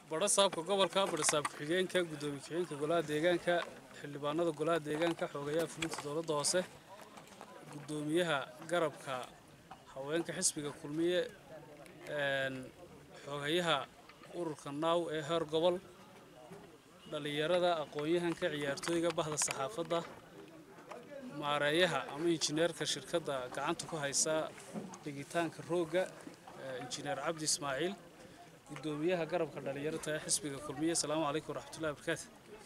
barasaabka gobolka barasaabka xigeenka gudoomiye xigeenka golaha deegaanka xildhibaanada golaha deegaanka xogayaha fulinta dowladda hoose gudoomiyaha garabka haweenka xisbiga kulmiye xogayaha ururka naaw ee heer gobol dhalinyarada aqoon-yahanka ciyaartooyga bahda saxaafadda maareeyaha ama injineerka shirkadda gacanta ku haysa dhigitaanka rooga injineer Cabdi Ismaaciil gudoomiyaha garabka dhalinyarada ee xisbiga kulmiye salaamu calaykum waraxmatullaahi wabarakaatuh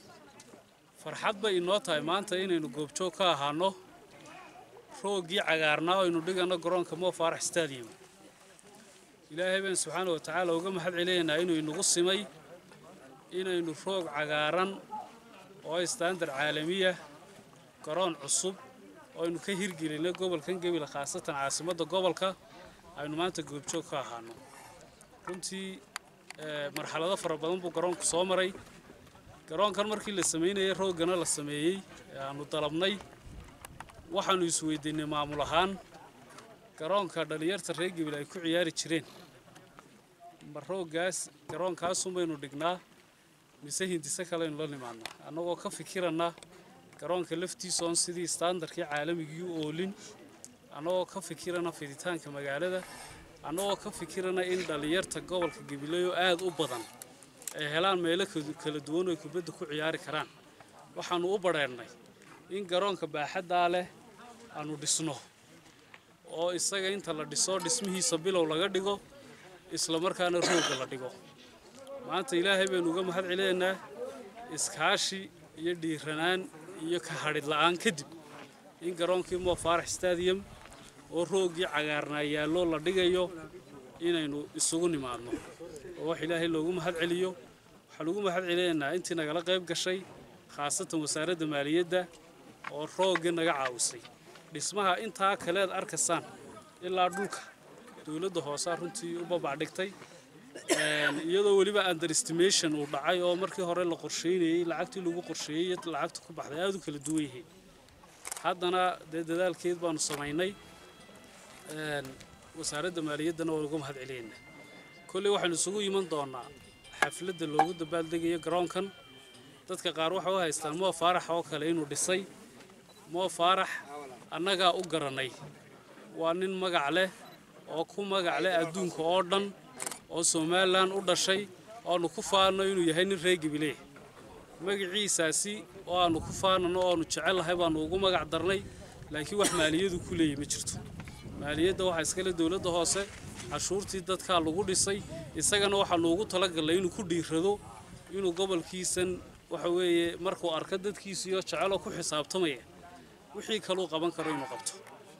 farxad bay inoo tahay maanta inaynu goobjoog ka ahaano roogii cagaarnaa oo aynu dhigano garoonka Mo Farah Stadium ilaahay baan subxaanahu wa ta'aala uga mahad celeynaa inuu inagu simay inaynu roog cagaaran oo standard caalamiya garoon cusub oo aynu ka hirgelinay gobolkan Gabil khaasatan caasimadda gobolka aynu maanta goobjoog ka ahaano runtii marxalado fara badan buu garoonku soo maray garoonkan markii la sameeyay roogana la sameeyay aanu dalabnay waxaanu isweydiinay maamul ahaan garoonka dhalinyarta reer Gabil ay ku ciyaari jireen maroogaas garoonkaas baynu dhignaa mise hindisa kale in la nimaadna anagoo ka fikirana garoonka laftiisa oo sidii standardkii caalamiga u oolin anagoo ka fikirana fiditaanka magaalada anagoo ka fikirana in dhalinyarta gobolka Gabil aad u badan ay helaan meelo kala duwan oo kubadda ku ciyaari karaan waxaanu u bareernay in garoonka baaxadda leh aanu dhisno oo isaga inta la dhiso dhismihiisa bilow laga dhigo isla markaana rooga la dhigo maanta ilaahay baan uga mahad celeynaa iskaashi iyo dhiiranaan iyo ka hadhid la'aan kadib in garoonkii Mo Farah Stadium oo roogii cagaarnaa yaalo la dhigayo inaynu isugu nimaadno oo wax ilaahay loogu mahad celiyo waxa lagu mahad celeynaa intii nagala qayb gashay khaasatan wasaaradda maaliyadda oo rooga naga caawisay dhismaha intaa kale arkasaan ilaa dhulka dawladda hoose runtii u babac dhigtay iyadoo waliba underestimation uu dhacay oo markii hore la qorsheeyay lacagtii lagu qorsheeyay lacagta ku baxday aad u kala duwan yahay haddana dadaalkeed baanu sameynay wasaaradda maaliyaddana waa uga mahad celeynaa kulli waxaanu isugu iman doonaa xafladda loogu dabaaldegayo garoonkan dadka qaar waxa ay haystaan Mo Farah oo kale inuu dhisay Mo Farah annaga u garanay waa nin magac leh oo ku magac leh adduunka oo dhan oo Soomaaliland u dhashay oo aanu ku faano inuu yahay nin reer Gabil magaciisaasi oo aanu ku faanano oo aanu jecelahay baanu ugu magac darnay laakiin wax maaliyadu ku leeyahay ma jirto maaliyadda waxa iska leh dawladda hoose cashuurtii dadka lagu dhisay isagana waxa loogu talagalay inuu ku dhiirado inuu gobolkiisan waxa weeye markuu arko dadkiisa iyo jecel ku xisaabtamaya wixii kale uu qaban karo inuu qabto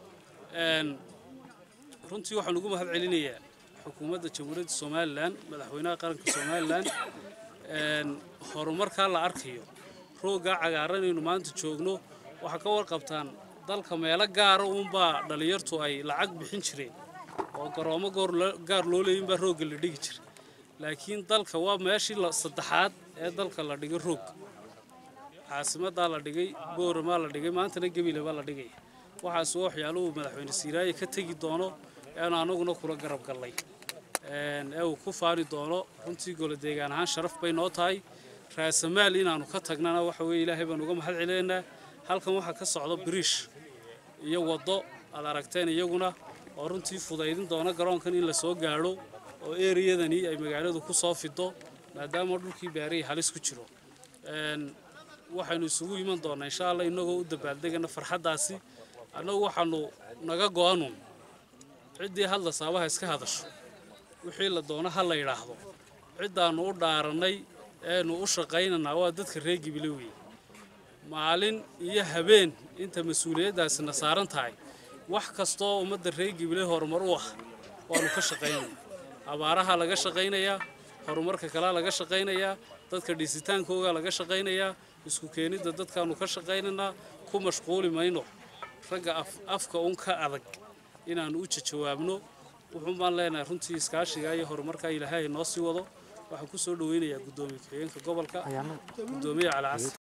runtii waxaan ugu mahad celinayaa xukuumadda jamhuuriyadda Soomaaliland madaxweynaha qaranka Soomaaliland horumarka la arkayo rooga cagaaran inuu maanta joogno waxa ka warqabtaan dalka meelo gaar ah baa dhalinyartu ay lacag bixin jireen oo garoomo gaar loo leeyahay baa rooga la dhigi jiray laakiin dalka waa meeshii saddexaad ee dalka la dhigay roog caasimadda la dhigay Boorama la dhigay maantana Gabil baa la dhigay waxaas waxyaalo madaxweyne Siiraaye ka tagi doono aan anaguna kula garab galnay uu ku faari doono runtii gol deegaan ahaan sharaf bay noo tahay raasamaal inaanu ka tagnana waxa weey ilaahay baan uga mahad celeynaa halkan waxa ka socdo bridge iyo wado aad aragteen iyaguna oo runtii fudaydin doona garoonkan in la soo gaaro oo area-dani ay magaaladu ku soo fido maadaama dhulkii baaray halis ku jiro waxaanu isugu iman doonaa insha Allah inagoo u dabaaldegana farxadaasi anagu waxaanu naga go'aanu cidii hadla saabaha iska hadasho wixii la doono hal la yiraahdo cidaanu u dhaaranay eenu u shaqaynana waa dadka reer Gabil maalin iyo habeen inta mas'uuliyadaas na saaran tahay wax kasto ummadda reer Gabil horumar u ah waanu ka shaqaynaa abaaraha laga shaqaynayaa horumarka kala laga shaqaynayaa dadka dhisitaankooda laga shaqaynayaa isku keenida dadkaanu ka shaqaynana ku mashquuli mayno raga afka un ka adag inaanu u jawaabno wuxuu maan leenahay runtii iskaashiga iyo horumarka Ilaahay noo sii wado waxaan ku soo dhaweynayaa gudoomiye xigeenka gobolka gudoomiye Cali Cas